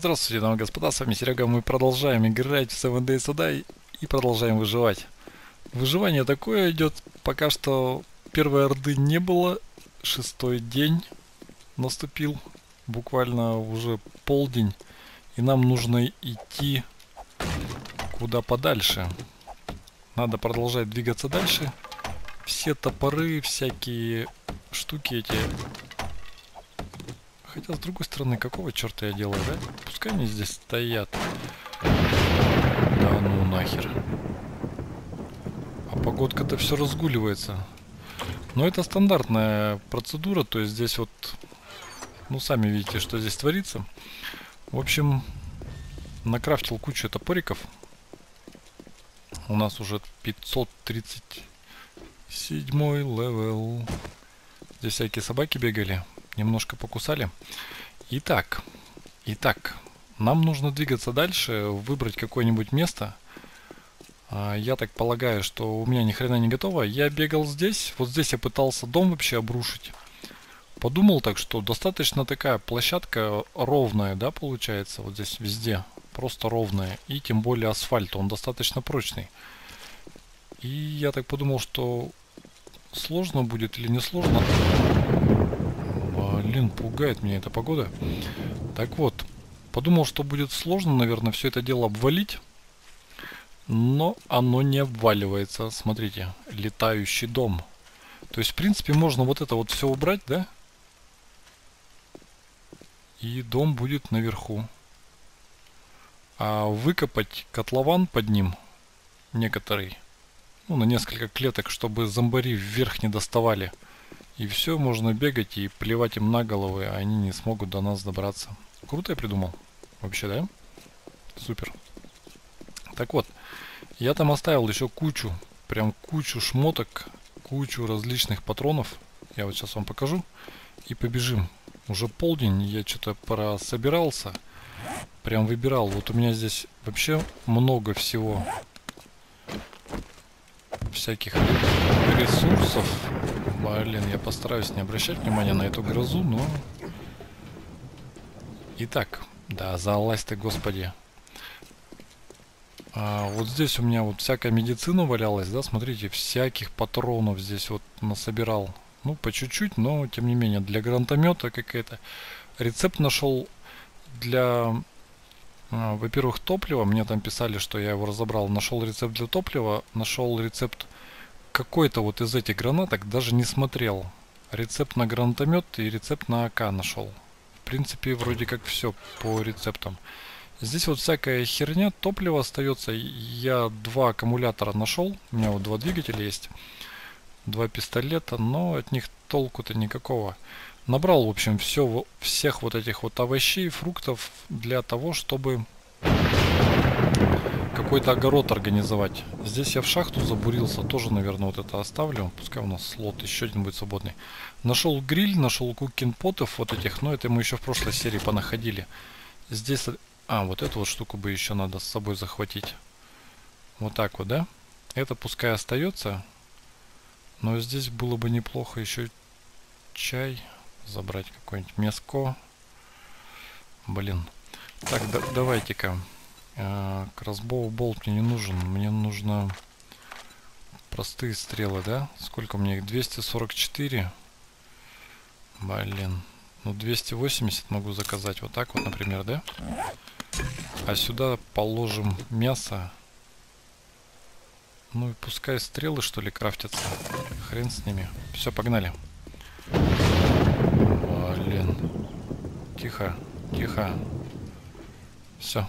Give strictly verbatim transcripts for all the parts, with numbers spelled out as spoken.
Здравствуйте, дамы и господа, с вами Серега. Мы продолжаем играть в севен Days to Die и продолжаем выживать. Выживание такое идет, пока что первой орды не было, шестой день наступил, буквально уже полдень, и нам нужно идти куда подальше. Надо продолжать двигаться дальше. Все топоры, всякие штуки эти... Хотя, с другой стороны, какого черта я делаю, да? Пускай они здесь стоят. Да ну нахер. А погодка-то все разгуливается. Но это стандартная процедура, то есть здесь вот... Ну, сами видите, что здесь творится. В общем, накрафтил кучу топориков. У нас уже пятьсот тридцать седьмой левел. Здесь всякие собаки бегали. Немножко покусали. Итак, итак, нам нужно двигаться дальше, выбрать какое-нибудь место. А, я так полагаю, что у меня ни хрена не готово. Я бегал здесь, вот здесь я пытался дом вообще обрушить. Подумал так, что достаточно такая площадка ровная, да, получается, вот здесь везде. Просто ровная. И тем более асфальт, он достаточно прочный. И я так подумал, что сложно будет или не сложно. Блин, пугает меня эта погода. Так вот, подумал, что будет сложно, наверное, все это дело обвалить. Но оно не обваливается. Смотрите, летающий дом. То есть, в принципе, можно вот это вот все убрать, да? И дом будет наверху. А выкопать котлован под ним, некоторый, ну, на несколько клеток, чтобы зомбари вверх не доставали. И все, можно бегать и плевать им на головы, а они не смогут до нас добраться. Круто я придумал. Вообще, да? Супер. Так вот, я там оставил еще кучу, прям кучу шмоток, кучу различных патронов. Я вот сейчас вам покажу. И побежим. Уже полдень, я что-то пора собирался. Прям выбирал. Вот у меня здесь вообще много всего. Всяких ресурсов. Блин, я постараюсь не обращать внимания на эту грозу, но... Итак, да, залазь ты, господи. А, вот здесь у меня вот всякая медицина валялась, да, смотрите, всяких патронов здесь вот насобирал. Ну, по чуть-чуть, но тем не менее, для гранатомета какая-то. Рецепт нашел для... А, во-первых, топлива. Мне там писали, что я его разобрал. Нашел рецепт для топлива, нашел рецепт какой-то вот из этих гранаток, даже не смотрел. Рецепт на гранатомет и рецепт на АК нашел. В принципе, вроде как все по рецептам. Здесь вот всякая херня, топливо остается. Я два аккумулятора нашел. У меня вот два двигателя есть. Два пистолета, но от них толку-то никакого. Набрал, в общем, все, всех вот этих вот овощей, фруктов для того, чтобы какой-то огород организовать. Здесь я в шахту забурился, тоже, наверное, вот это оставлю. Пускай у нас слот еще один будет свободный. Нашел гриль, нашел кукинпотов вот этих, но это мы еще в прошлой серии понаходили. Здесь... А, вот эту вот штуку бы еще надо с собой захватить. Вот так вот, да? Это пускай остается. Но здесь было бы неплохо еще чай забрать, какое-нибудь мяско. Блин. Так, да, давайте-ка. Э, кроссбоу болт мне не нужен. Мне нужно простые стрелы, да? Сколько мне их? двести сорок четыре. Блин. Ну, двести восемьдесят могу заказать. Вот так вот, например, да? А сюда положим мясо. Ну и пускай стрелы, что ли, крафтятся. Хрен с ними. Все, погнали. Блин. Тихо, тихо. Все.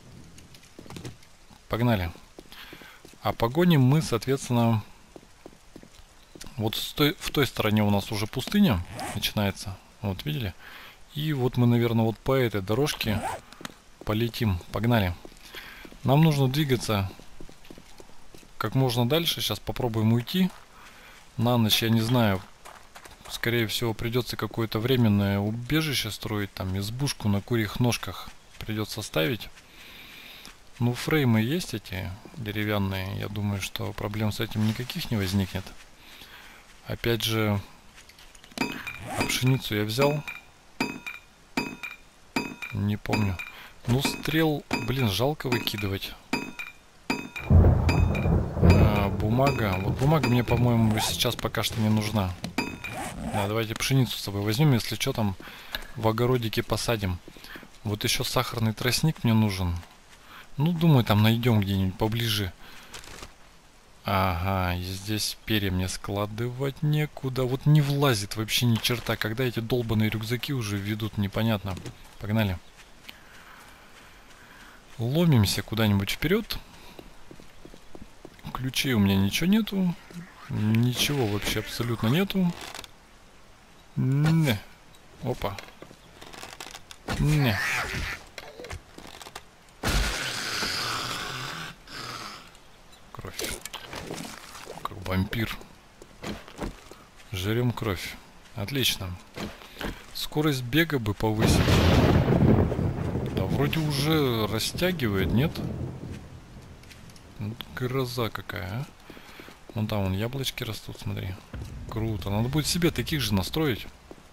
Погнали. А погоним мы, соответственно... Вот с той, в той стороне у нас уже пустыня начинается. Вот, видели? И вот мы, наверное, вот по этой дорожке полетим. Погнали. Нам нужно двигаться как можно дальше. Сейчас попробуем уйти. На ночь, я не знаю. Скорее всего, придется какое-то временное убежище строить. Там избушку на курьих ножках придется ставить. Ну, фреймы есть эти деревянные. Я думаю, что проблем с этим никаких не возникнет. Опять же, а пшеницу я взял. Не помню. Ну, стрел, блин, жалко выкидывать. А, бумага. Вот бумага мне, по-моему, сейчас пока что не нужна. Да, давайте пшеницу с собой возьмем, если что там в огородике посадим. Вот еще сахарный тростник мне нужен. Ну, думаю, там найдем где-нибудь поближе. Ага, и здесь перья мне складывать некуда. Вот не влазит вообще ни черта. Когда эти долбаные рюкзаки уже ведут, непонятно. Погнали. Ломимся куда-нибудь вперед. Ключей у меня ничего нету. Ничего вообще абсолютно нету. Не. Опа. Не. Кровь. Как вампир. Жрем кровь. Отлично. Скорость бега бы повысить. Да вроде уже растягивает, нет? Гроза какая, а? Вон там вон яблочки растут, смотри. Круто. Надо будет себе таких же настроить.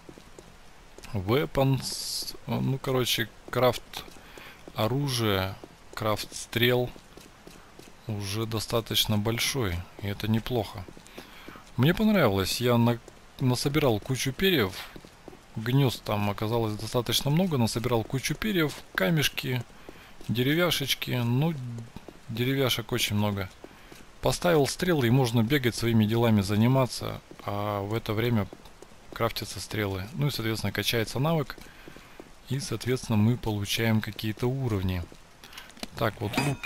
Weapons. Ну, короче, крафт оружия, крафт стрел уже достаточно большой. И это неплохо. Мне понравилось. Я на... насобирал кучу перьев. Гнезд там оказалось достаточно много. Насобирал кучу перьев, камешки, деревяшечки. Ну, деревяшек очень много. Поставил стрелы, и можно бегать, своими делами заниматься, а в это время крафтятся стрелы. Ну и, соответственно, качается навык. И, соответственно, мы получаем какие-то уровни. Так, вот лук.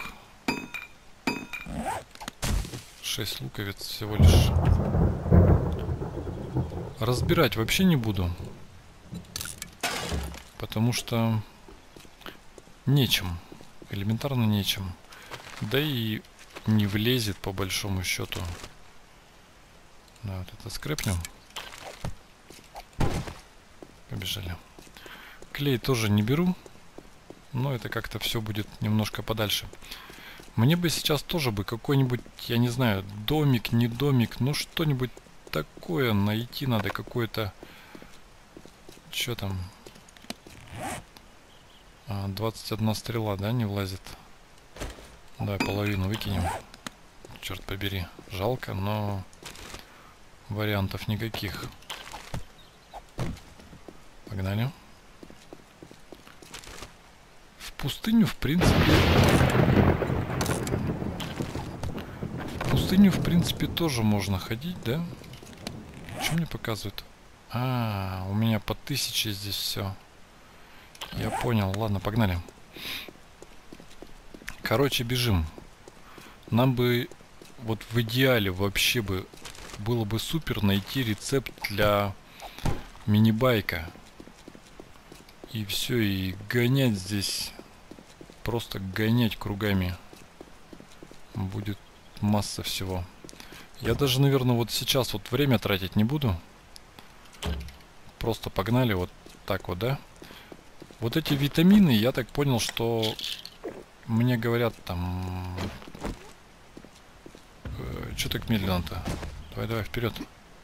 шесть луковиц всего лишь. Разбирать вообще не буду. Потому что нечем. Элементарно нечем. Да и не влезет по большому счету. Да, вот это скрепнем. Побежали. Клей тоже не беру. Но это как-то все будет немножко подальше. Мне бы сейчас тоже бы какой-нибудь, я не знаю, домик, не домик, ну что-нибудь такое найти надо, какое-то... Что там? А, двадцать одна стрела, да, не влазит? Давай половину выкинем. Черт побери. Жалко, но вариантов никаких. Погнали. В пустыню, в принципе... В пустыню, в принципе, тоже можно ходить, да? Что мне показывает? А, у меня по тысяче здесь все. Я понял. Ладно, погнали. Короче, бежим. Нам бы, вот в идеале вообще бы, было бы супер найти рецепт для мини-байка. И все, и гонять здесь, просто гонять кругами. Будет масса всего. Я даже, наверное, вот сейчас вот время тратить не буду. Просто погнали вот так вот, да? Вот эти витамины, я так понял, что мне говорят там... Э, Че так медленно-то? Давай, давай, вперед.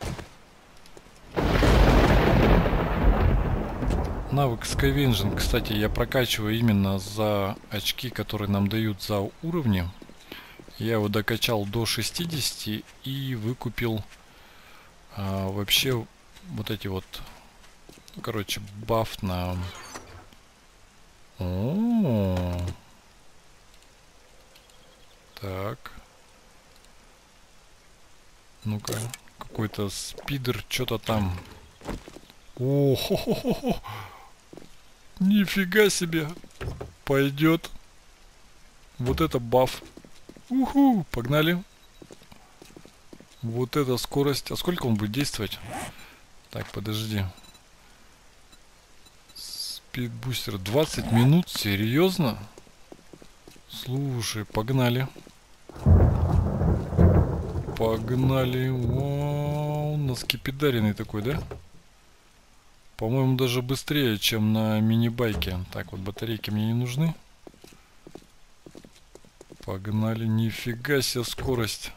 Навык Scavenging, кстати, я прокачиваю именно за очки, которые нам дают за уровни. Я его докачал до шестидесяти и выкупил а, вообще вот эти вот, ну, короче, баф на... О-о-о. Так. Ну-ка, какой-то спидер, что-то там. О-хо-хо-хо. Нифига себе. Пойдет. Вот это баф. Уху, погнали. Вот это скорость. А сколько он будет действовать? Так, подожди. Спидбустер двадцать минут? Серьезно? Слушай, погнали. Погнали. Вау, на скипидаренный такой, да? По-моему, даже быстрее, чем на мини-байке. Так, вот батарейки мне не нужны. Погнали. Нифига себе скорость.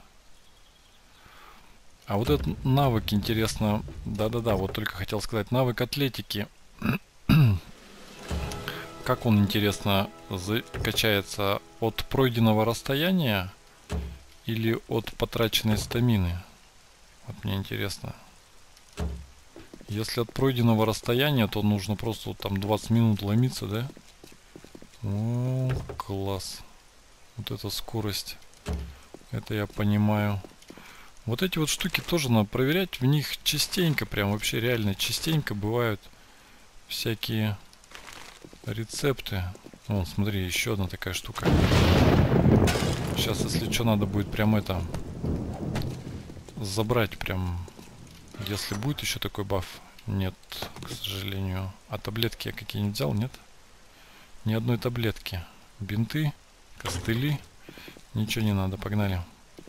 А вот этот навык, интересно. Да-да-да, вот только хотел сказать. Навык атлетики. как он, интересно, качается от пройденного расстояния или от потраченной стамины? Вот мне интересно. Если от пройденного расстояния, то нужно просто вот там двадцать минут ломиться, да? О, класс. Вот эта скорость. Это я понимаю. Вот эти вот штуки тоже надо проверять. В них частенько, прям вообще реально частенько бывают всякие рецепты. Вон, смотри, еще одна такая штука. Сейчас, если что, надо будет прям это забрать прям. Если будет еще такой баф. Нет, к сожалению. А таблетки я какие-нибудь взял? Нет? Ни одной таблетки. Бинты, костыли. Ничего не надо, погнали.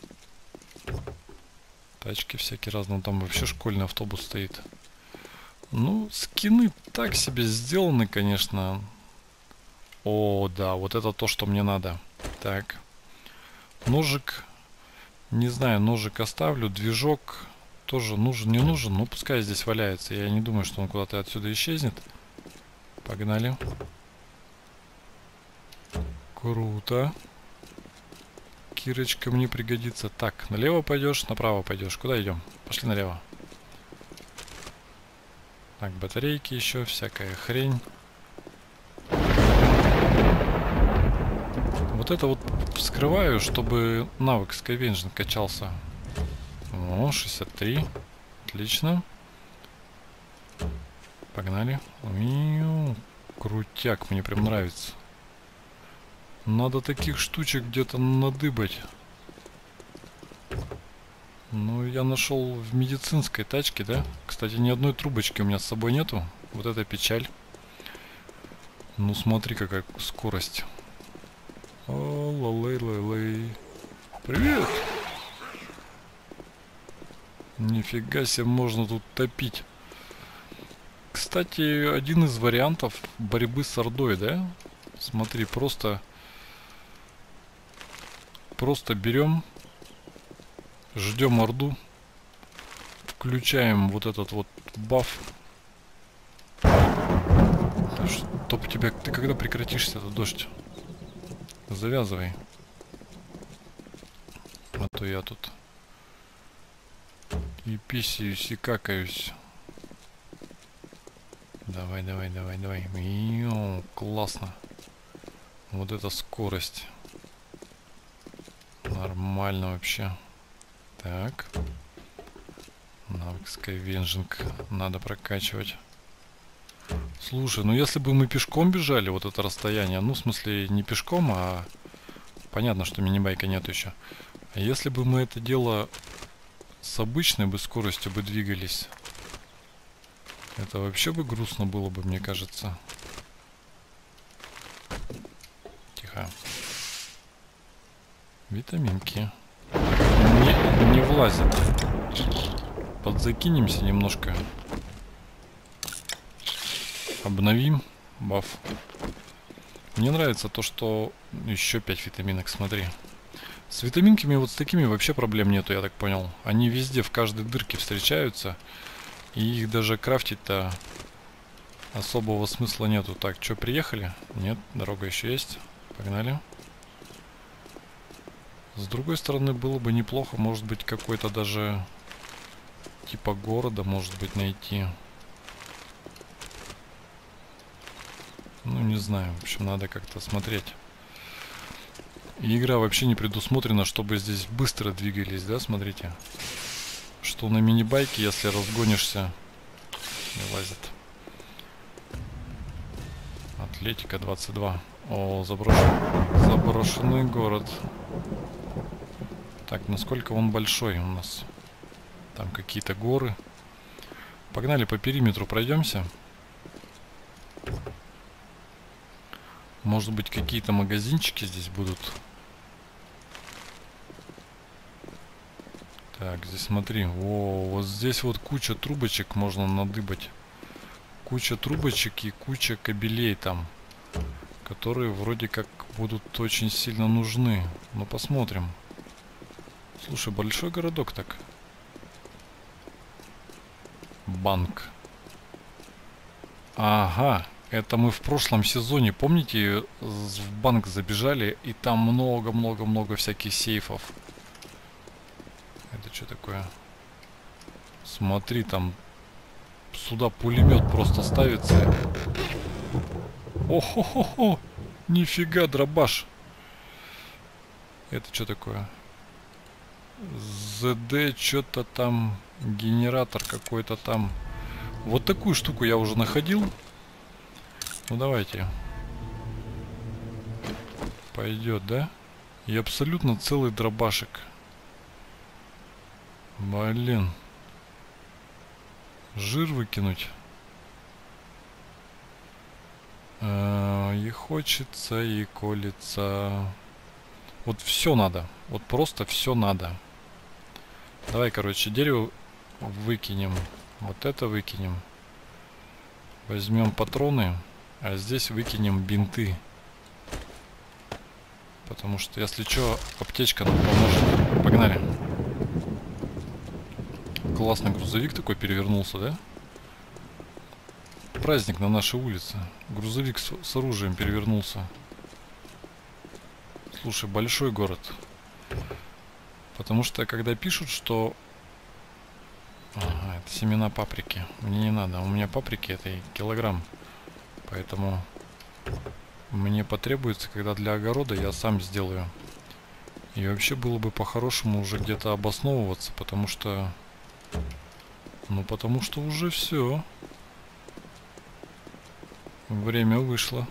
Тачки всякие разные. Там вообще школьный автобус стоит. Ну, скины так себе сделаны, конечно. О, да, вот это то, что мне надо. Так. Ножик. Не знаю, ножик оставлю. Движок тоже нужен, не нужен. Ну, пускай здесь валяется. Я не думаю, что он куда-то отсюда исчезнет. Погнали. Круто. Кирочка мне пригодится. Так, налево пойдешь, направо пойдешь. Куда идем? Пошли налево. Так, батарейки еще, всякая хрень. Вот это вот вскрываю, чтобы навык Skyvengeance качался. О, шестьдесят три. Отлично. Погнали. Ой, крутяк, мне прям нравится. Надо таких штучек где-то надыбать. Ну, я нашел в медицинской тачке, да? Кстати, ни одной трубочки у меня с собой нету. Вот это печаль. Ну, смотри, какая скорость. О-ла-лей-лей-лей. Привет! Нифига себе, можно тут топить. Кстати, один из вариантов борьбы с ордой, да? Смотри, просто... Просто берем, ждем орду, включаем вот этот вот баф. Чтоб тебя... Ты когда прекратишься, этот дождь? Завязывай. А то я тут и писаюсь, и какаюсь. Давай, давай, давай, давай. Йо, классно. Вот эта скорость. Нормально вообще. Так. Навык Skyvengeance надо прокачивать. Слушай, ну если бы мы пешком бежали вот это расстояние, ну в смысле не пешком, а понятно, что мини-байка нет еще. А если бы мы это дело с обычной бы скоростью бы двигались, это вообще бы грустно было бы, мне кажется. Тихо. Витаминки. Не, не влазят. Подзакинемся немножко. Обновим баф. Мне нравится то, что еще пять витаминок, смотри. С витаминками вот с такими вообще проблем нету, я так понял. Они везде, в каждой дырке встречаются. И их даже крафтить-то особого смысла нету. Так, что, приехали? Нет, дорога еще есть. Погнали. С другой стороны, было бы неплохо, может быть, какой-то даже типа города, может быть, найти. Ну, не знаю, в общем, надо как-то смотреть. И игра вообще не предусмотрена, чтобы здесь быстро двигались, да, смотрите. Что на мини-байке, если разгонишься, не лазит. Атлетика двадцать два. О, заброшен... заброшенный город. Так, насколько он большой у нас? Там какие-то горы. Погнали по периметру пройдемся. Может быть, какие-то магазинчики здесь будут. Так, здесь смотри. О, вот здесь вот куча трубочек можно надыбать. Куча трубочек и куча кабелей там, которые вроде как будут очень сильно нужны. Но посмотрим. Слушай, большой городок так. Банк. Ага, Это мы в прошлом сезоне, помните, в банк забежали, и там много-много-много всяких сейфов. Это что такое? Смотри, там сюда пулемет просто ставится. О-хо-хо-хо! Нифига, дробаш! Это что такое? ЗД, что-то там, генератор какой-то там. Вот такую штуку я уже находил. Ну давайте. Пойдет, да? И абсолютно целый дробашек. Блин. Жир выкинуть. А, и хочется, и колется. Вот все надо. Вот просто все надо. Давай, короче, дерево выкинем. Вот это выкинем. Возьмем патроны. А здесь выкинем бинты. Потому что, если что, аптечка нам поможет. Погнали. Классный грузовик такой перевернулся, да? Праздник на нашей улице. Грузовик с, с оружием перевернулся. Слушай, большой город. Потому что, когда пишут, что... Ага, это семена паприки. Мне не надо. У меня паприки это килограмм. Поэтому мне потребуется, когда для огорода я сам сделаю. И вообще было бы по-хорошему уже где-то обосновываться, потому что... Ну, потому что уже все. Время вышло.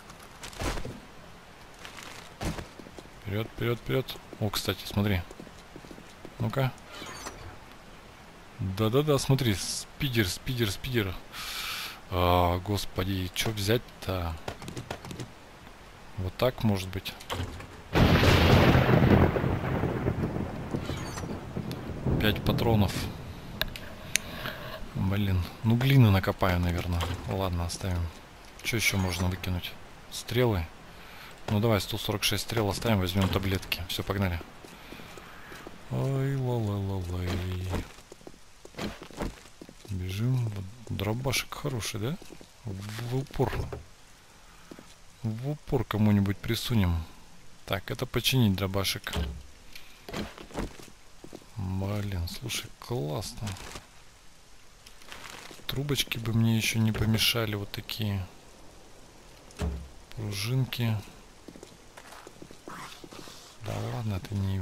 Вперед, вперед, вперед. О, кстати, смотри. Ну-ка. Да-да-да, смотри. Спидер, спидер, спидер. А, господи, что взять-то? Вот так, может быть. Пять патронов. Блин. Ну, глины накопаю, наверное. Ладно, оставим. Что еще можно выкинуть? Стрелы. Ну, давай, сто сорок шесть стрел оставим, возьмем таблетки. Все, погнали. Ой, ла-ла-ла-лай. Бежим. Дробашек хороший, да? В упор. В упор кому-нибудь присунем. Так, это починить дробашек. Блин, слушай, классно. Трубочки бы мне еще не помешали, вот такие. Пружинки. Да ладно, это не...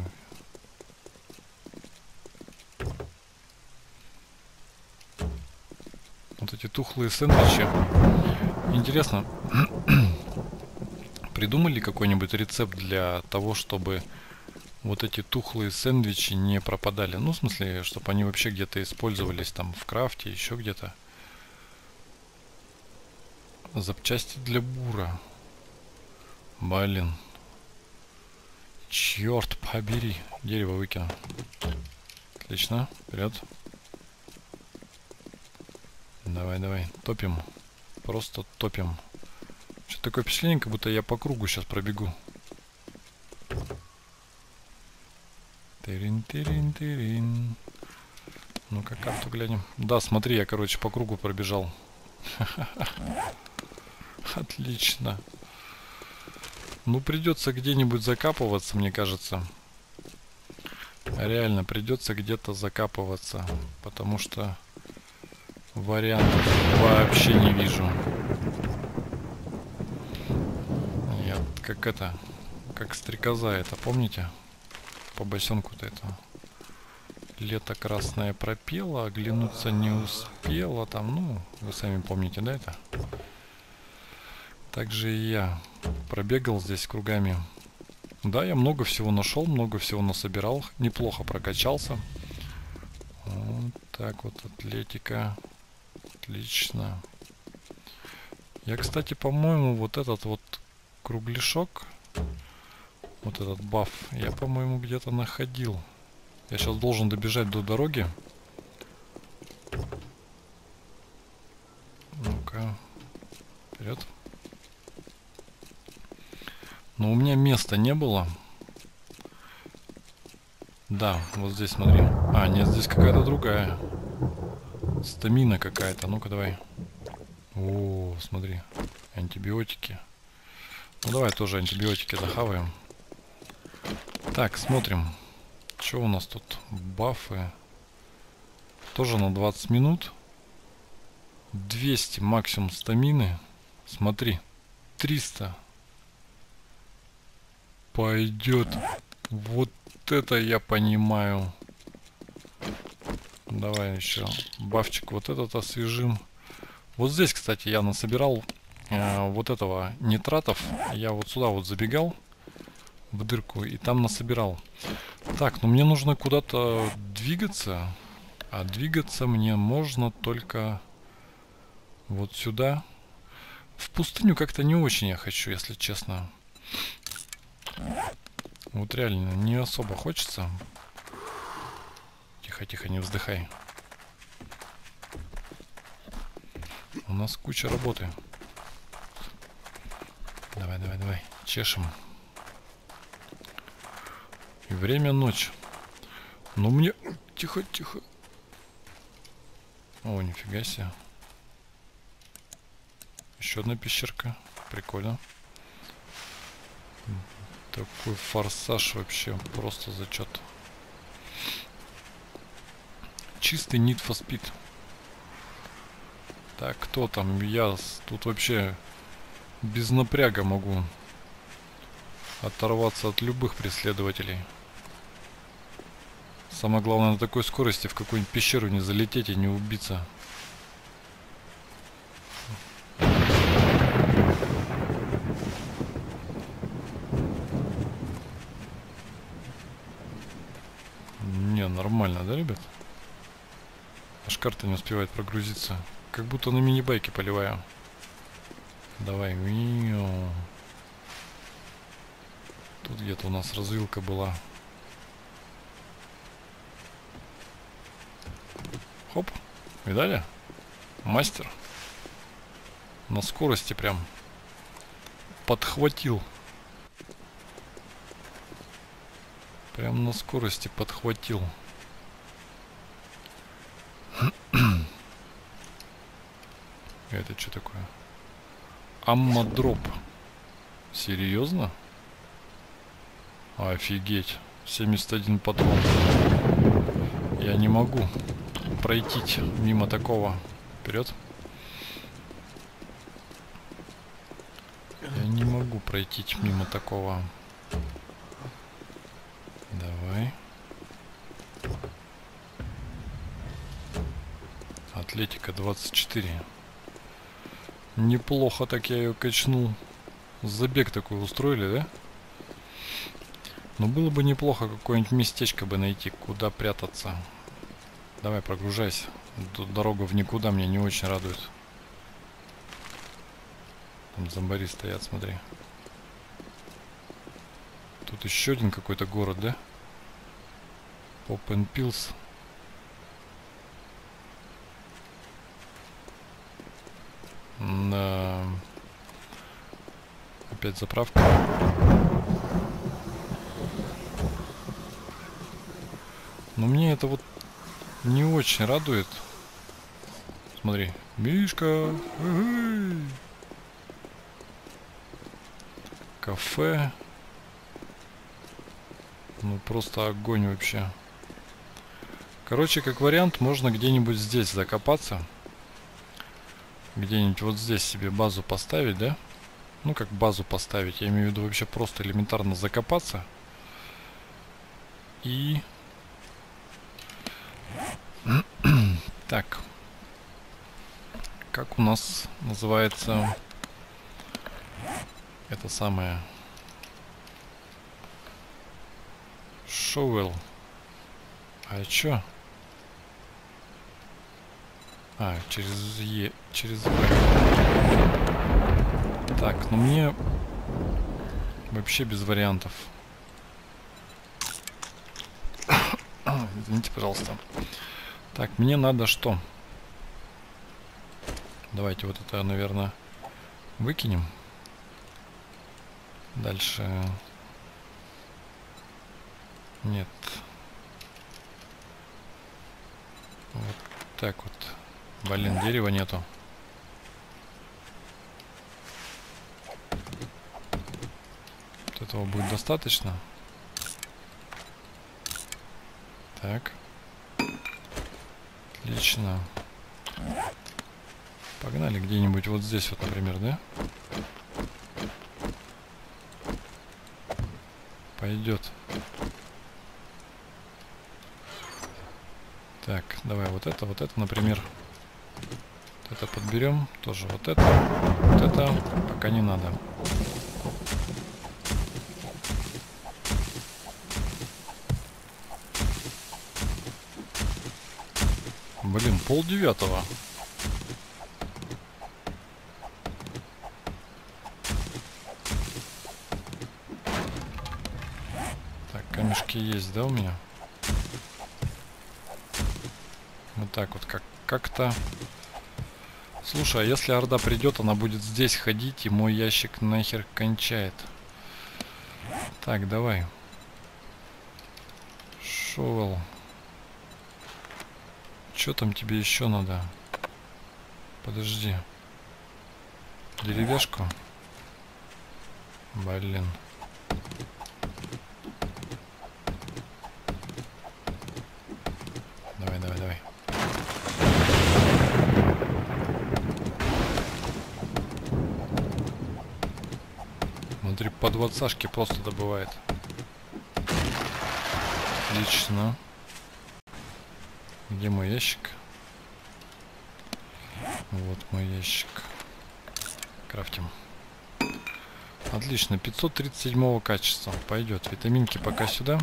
Вот эти тухлые сэндвичи. Интересно, придумали какой-нибудь рецепт для того, чтобы вот эти тухлые сэндвичи не пропадали? Ну, в смысле, чтобы они вообще где-то использовались там в крафте, еще где-то. Запчасти для бура. Блин. Черт побери. Дерево выкину. Отлично. Вперед. Давай, давай. Топим. Просто топим. Что-то такое впечатление, как будто я по кругу сейчас пробегу. Тырин-тырин-тырин. Ну-ка, карту глянем. Да, смотри, я, короче, по кругу пробежал. Отлично. Ну, придется где-нибудь закапываться, мне кажется. Реально, придется где-то закапываться. Потому что вариантов вообще не вижу. Я как это... Как стрекоза это, помните? По босенку-то это. Лето красное пропело, оглянуться не успела. Там, ну, вы сами помните, да, это? Также и я пробегал здесь кругами. Да, я много всего нашел, много всего насобирал. Неплохо прокачался. Вот так вот, атлетика. Отлично. Я, кстати, по-моему, вот этот вот кругляшок, вот этот баф, я, по-моему, где-то находил. Я сейчас должен добежать до дороги. Ну-ка. Вперед. Но у меня места не было. Да, вот здесь смотри. А, нет, здесь какая-то другая. Стамина какая-то. Ну-ка, давай. О, смотри. Антибиотики. Ну давай тоже антибиотики захаваем. Так, смотрим. Что у нас тут? Бафы. Тоже на двадцать минут. двести максимум стамины. Смотри. триста. Пойдет. Вот это я понимаю. Давай еще бафчик вот этот освежим. Вот здесь, кстати, я насобирал э, вот этого нитратов. Я вот сюда вот забегал в дырку и там насобирал. Так, ну мне нужно куда-то двигаться. А двигаться мне можно только вот сюда. В пустыню как-то не очень я хочу, если честно. Вот реально не особо хочется. Тихо, тихо, не вздыхай. У нас куча работы. Давай, давай, давай. Чешем. И время ночь. Ну мне... Тихо, тихо. О, нифига себе. Еще одна пещерка. Прикольно. Такой форсаж вообще. Просто зачет. Чистый Need for Speed. Так, кто там? Я тут вообще без напряга могу оторваться от любых преследователей. Самое главное на такой скорости в какую-нибудь пещеру не залететь и не убиться. Не, нормально, да, ребят? Аж карта не успевает прогрузиться. Как будто на мини-байке поливаю. Давай. Тут где-то у нас развилка была. Хоп. Видали? Мастер. На скорости прям. Подхватил. Прям на скорости подхватил. Это что такое? Аммодроп. Серьезно? Офигеть. семьдесят один патрон. Я не могу пройти мимо такого. Вперед. Я не могу пройти мимо такого. Давай. Атлетика двадцать четыре. Неплохо так я ее качнул. Забег такой устроили, да? Но было бы неплохо какое-нибудь местечко бы найти, куда прятаться. Давай, прогружайся. Тут дорога в никуда меня не очень радует. Там зомбари стоят, смотри. Тут еще один какой-то город, да? Pop and Pills. Да. Опять заправка. Но мне это вот не очень радует. Смотри. Мишка. Угу. Кафе. Ну просто огонь вообще. Короче, как вариант, можно где-нибудь здесь закопаться. Где-нибудь вот здесь себе базу поставить, да? Ну, как базу поставить. Я имею в виду вообще просто элементарно закопаться. И... Так. Как у нас называется это самое... Шоуэлл. А чё? А, через Е... Через В. Так, ну мне... Вообще без вариантов. Извините, пожалуйста. Так, мне надо что? Давайте вот это, наверное, выкинем. Дальше... Нет. Вот так вот. Блин, дерева нету. этого будет достаточно. Так. Отлично. Погнали где-нибудь вот здесь вот, например, да? Пойдет. Так, давай вот это, вот это, например. Вот это подберем. Тоже вот это. Вот это пока не надо. Блин, полдевятого. Так, камешки есть, да, у меня? Вот так вот, как как-то. Слушай, а если орда придет, она будет здесь ходить, и мой ящик нахер кончает. Так, давай. Шоуэлл. Что там тебе еще надо? Подожди. Деревяшку? Блин. Давай, давай, давай. Смотри, по двадцашке просто добывает. Отлично. Где мой ящик? Вот мой ящик. Крафтим. Отлично, пятьсот тридцать седьмого качества. Пойдет. Витаминки пока сюда.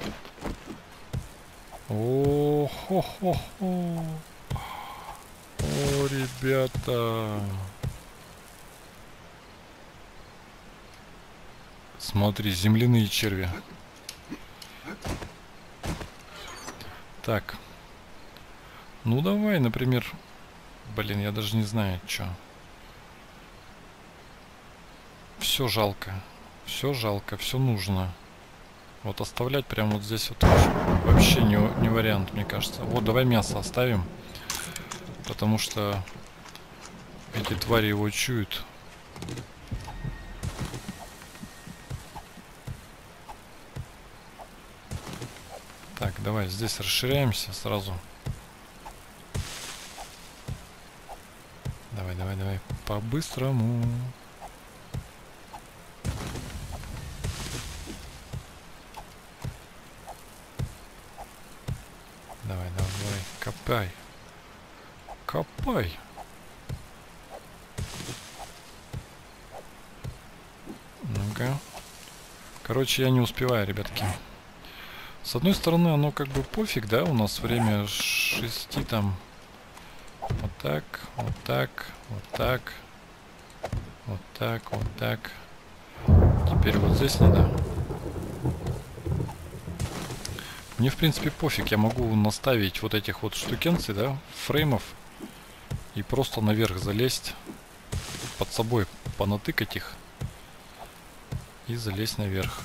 О-хо-хо-хо. О, ребята. Смотри, земляные черви. Так. Ну давай, например. Блин, я даже не знаю, что. Все жалко. Все жалко, все нужно. Вот оставлять прямо вот здесь вот вообще не, не вариант, мне кажется. Вот, давай мясо оставим. Потому что эти твари его чуют. Так, давай здесь расширяемся сразу. Давай, давай, давай. По-быстрому. Давай, давай, копай. Копай. Ну-ка. Короче, я не успеваю, ребятки. С одной стороны, оно как бы пофиг, да? У нас время шести там. Вот так, вот так, вот так. Вот так, вот так. Теперь вот здесь надо. Мне, в принципе, пофиг. Я могу наставить вот этих вот штукенций, да, фреймов. И просто наверх залезть. Под собой понатыкать их. И залезть наверх.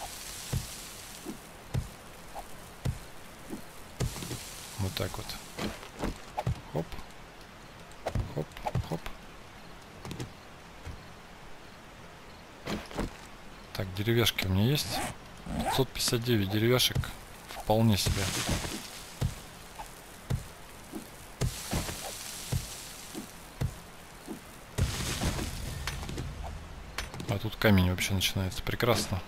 Вот так вот. Хоп. Хоп, хоп. Так, деревяшки у меня есть. пятьсот пятьдесят девять деревяшек. Вполне себе. А тут камень вообще начинается. Прекрасно.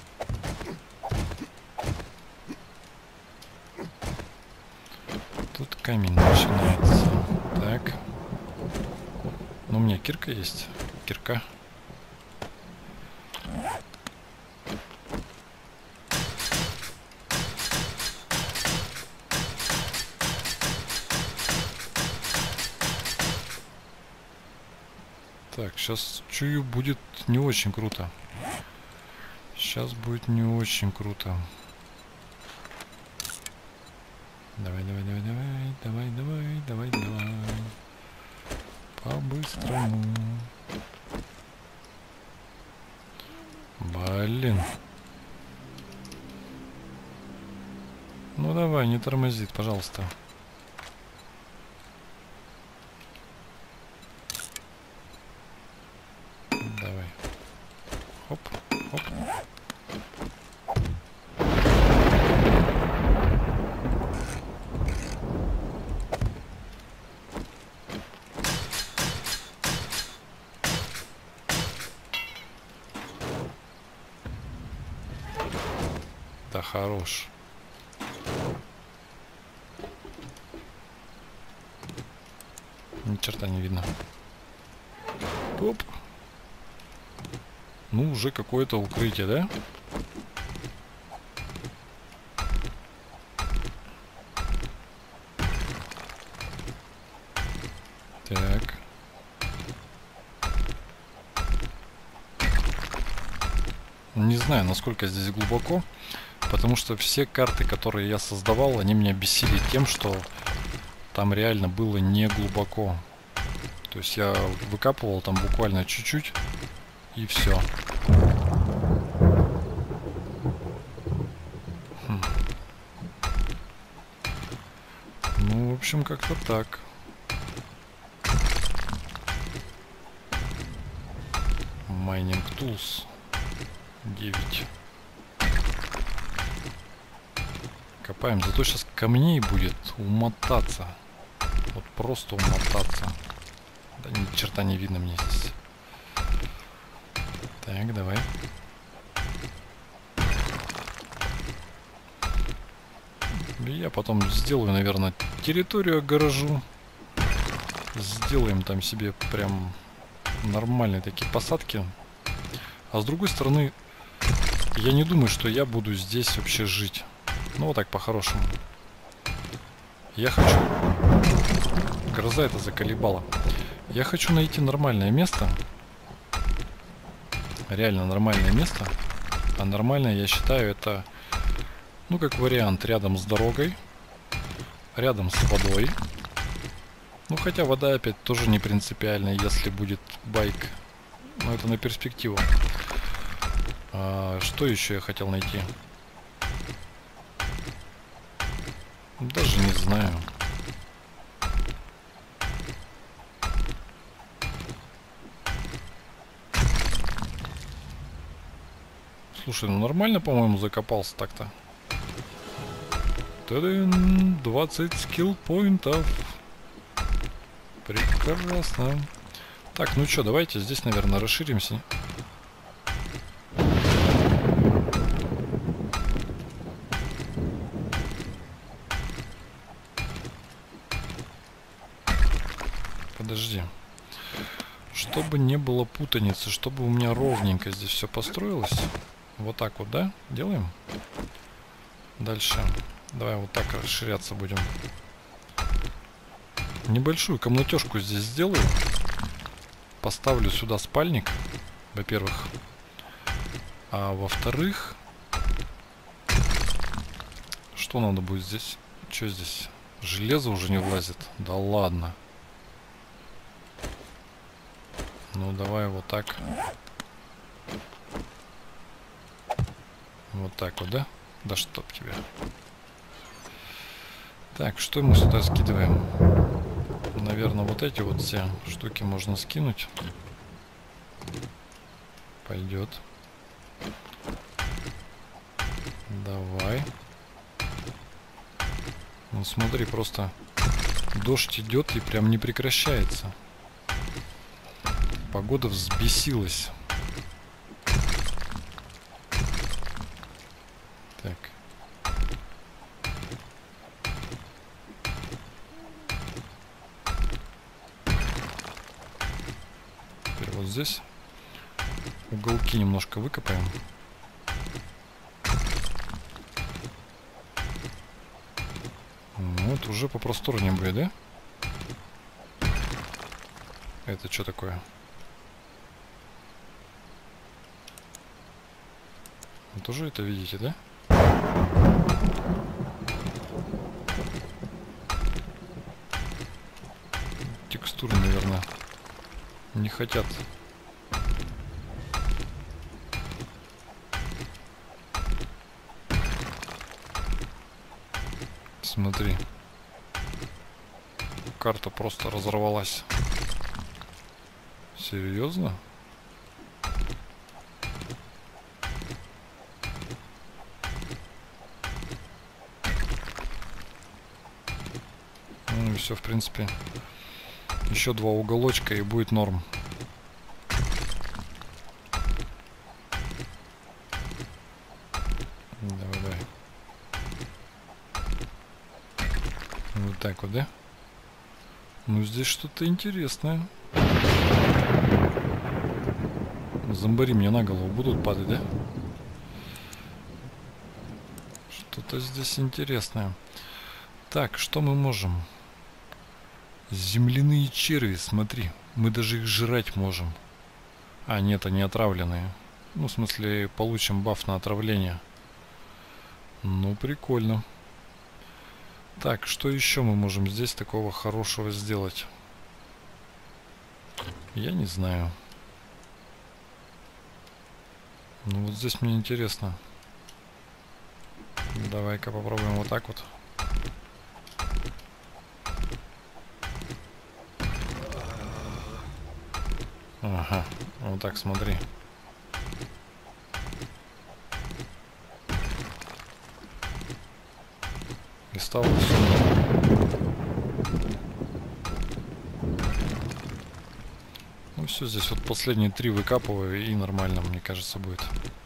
Тут камень начинается. Так. Ну, у меня кирка есть. Кирка. Так, сейчас чую, будет не очень круто. Сейчас будет не очень круто. Давай, давай, давай, давай, давай, давай, давай, давай. По-быстрому. Блин. Ну давай, не тормозит, пожалуйста. Давай. Хоп, хоп. Хорош. Ни черта не видно. Оп. Ну, уже какое-то укрытие, да? Так. Не знаю, насколько здесь глубоко, потому что все карты, которые я создавал, они меня бесили тем, что там реально было не глубоко. То есть я выкапывал там буквально чуть-чуть и все. Хм. Ну, в общем, как-то так. Mining Tools девять. Копаем. Зато сейчас камней будет умотаться. Вот просто умотаться. Да ни черта не видно мне здесь. Так, давай. Я потом сделаю, наверное, территорию огорожу. Сделаем там себе прям нормальные такие посадки. А с другой стороны, я не думаю, что я буду здесь вообще жить. Ну вот так по-хорошему. Я хочу... Гроза это заколебала. Я хочу найти нормальное место. Реально нормальное место. А нормальное, я считаю, это... Ну, как вариант, рядом с дорогой. Рядом с водой. Ну, хотя вода опять тоже не принципиальна, если будет байк. Но это на перспективу. А, что еще я хотел найти? Даже не знаю. Слушай, ну нормально, по-моему, закопался так-то. двадцать скилл-поинтов. Прекрасно. Так, ну что, давайте здесь, наверное, расширимся. Подожди. Чтобы не было путаницы, чтобы у меня ровненько здесь все построилось. Вот так вот, да? Делаем? Дальше. Давай вот так расширяться будем. Небольшую комнатежку здесь сделаю. Поставлю сюда спальник, во-первых. А во-вторых, что надо будет здесь? Что здесь? Железо уже не влазит. Да ладно. Ну давай вот так. Вот так вот, да? Да чтоб тебя. Так, что мы сюда скидываем? Наверное, вот эти вот все штуки можно скинуть. Пойдет. Давай. Ну смотри, просто дождь идет и прям не прекращается. Погода взбесилась. Так. Теперь вот здесь уголки немножко выкопаем. Вот уже попросторнее будет, да? Это что такое? Вы тоже это видите, да? Текстуры, наверное, не хотят. Смотри. Карта просто разорвалась. Серьезно? Ну и все, в принципе. Еще два уголочка и будет норм. Давай, давай. Вот так вот, да? Ну, здесь что-то интересное. Зомбари мне на голову будут падать, да? Что-то здесь интересное. Так, что мы можем? Земляные черви, смотри. Мы даже их жрать можем. А, нет, они отравленные. Ну, в смысле, получим баф на отравление. Ну, прикольно. Так, что еще мы можем здесь такого хорошего сделать? Я не знаю. Ну, вот здесь мне интересно. Давай-ка попробуем вот так вот. Ага, вот так смотри. И стало все. Ну все, здесь вот последние три выкапываю, и нормально, мне кажется, будет.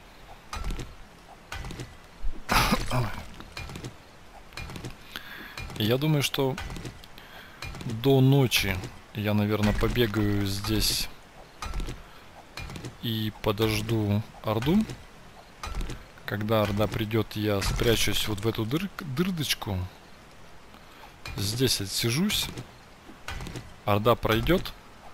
И я думаю, что до ночи я, наверное, побегаю здесь и подожду орду. Когда орда придет, я спрячусь вот в эту дыр дырдочку. Здесь отсижусь. Орда пройдет.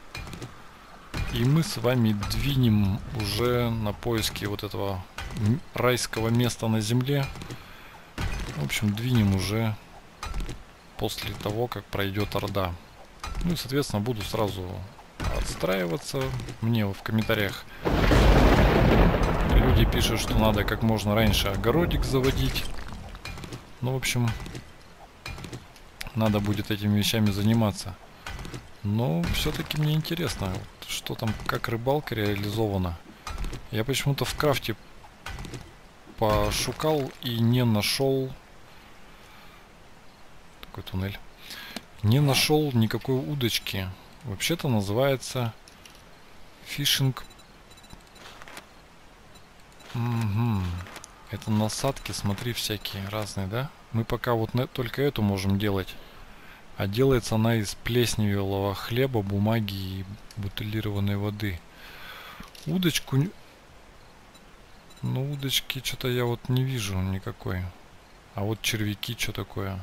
И мы с вами двинем уже на поиски вот этого райского места на земле. В общем, двинем уже после того, как пройдет орда. Ну и, соответственно, буду сразу отстраиваться. Мне в комментариях люди пишут, что надо как можно раньше огородик заводить. Ну, в общем, надо будет этими вещами заниматься. Но все-таки мне интересно, вот, что там, как рыбалка реализована. Я почему-то в крафте пошукал и не нашел... Такой туннель. Не нашел никакой удочки. Вообще-то называется фишинг. Угу. Это насадки, смотри, всякие разные, да? Мы пока вот на, только эту можем делать. А делается она из плесневелого хлеба, бумаги и бутылированной воды. Удочку... Ну, удочки что-то я вот не вижу никакой. А вот червяки, что такое?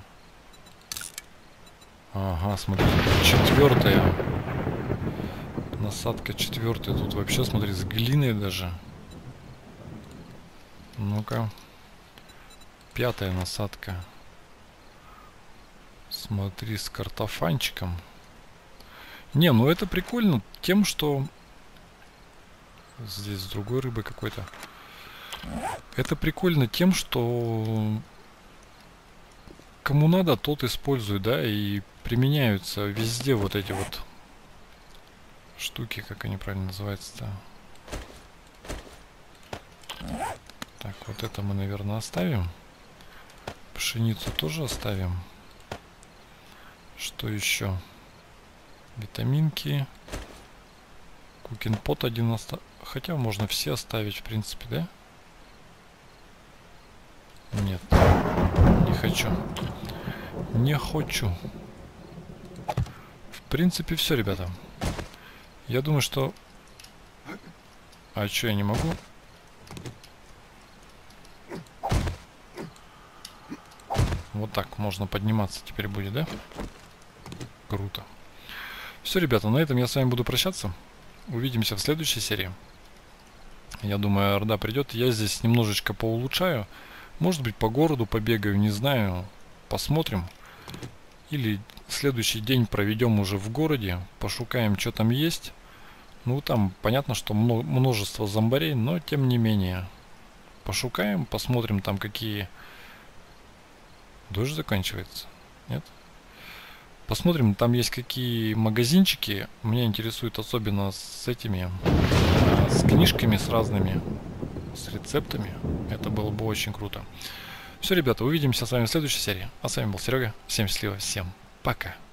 Ага, смотри, четвертая. Насадка четвертая. Тут вообще, смотри, с глиной даже. Ну-ка. Пятая насадка. Смотри, с картофанчиком. Не, ну это прикольно тем, что... Здесь с другой рыбой какой-то. Это прикольно тем, что... Кому надо, тот использует, да, и применяются везде вот эти вот штуки, как они правильно называются-то. Так, вот это мы, наверное, оставим. Пшеницу тоже оставим. Что еще? Витаминки. Кукинпот один оставим. Хотя можно все оставить, в принципе, да? Нет. Не хочу. Не хочу. В принципе, все, ребята. Я думаю, что... А что, я не могу? Вот так можно подниматься теперь будет, да? Круто. Все, ребята, на этом я с вами буду прощаться. Увидимся в следующей серии. Я думаю, орда придет. Я здесь немножечко поулучшаю. Может быть, по городу побегаю, не знаю. Посмотрим. Или следующий день проведем уже в городе. Пошукаем, что там есть. Ну, там понятно, что множество зомбарей, но тем не менее. Пошукаем, посмотрим там какие... Дождь заканчивается? Нет? Посмотрим, там есть какие магазинчики. Меня интересует особенно с этими, с книжками, с разными, с рецептами. Это было бы очень круто. Все, ребята, увидимся с вами в следующей серии. А с вами был Серега. Всем счастливо, всем пока.